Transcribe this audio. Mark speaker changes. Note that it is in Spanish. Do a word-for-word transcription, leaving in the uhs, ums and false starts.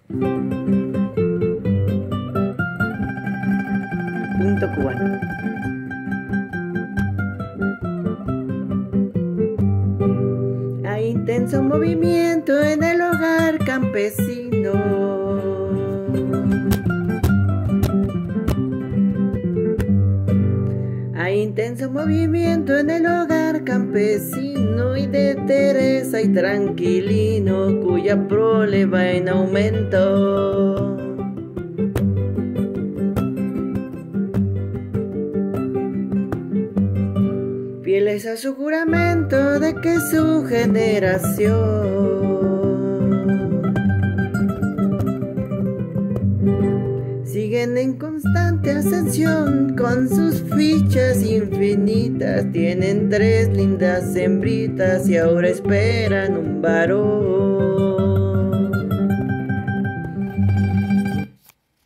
Speaker 1: Punto cubano. Hay intenso movimiento en el hogar campesino. Hay intenso movimiento en el hogar campesino y de Teresa y Tranquilino, cuya prole va en aumento. Fieles a su juramento de que su generación siguen en constante ascensión con sus fichas infinitas. Tienen tres lindas hembritas y ahora esperan un varón.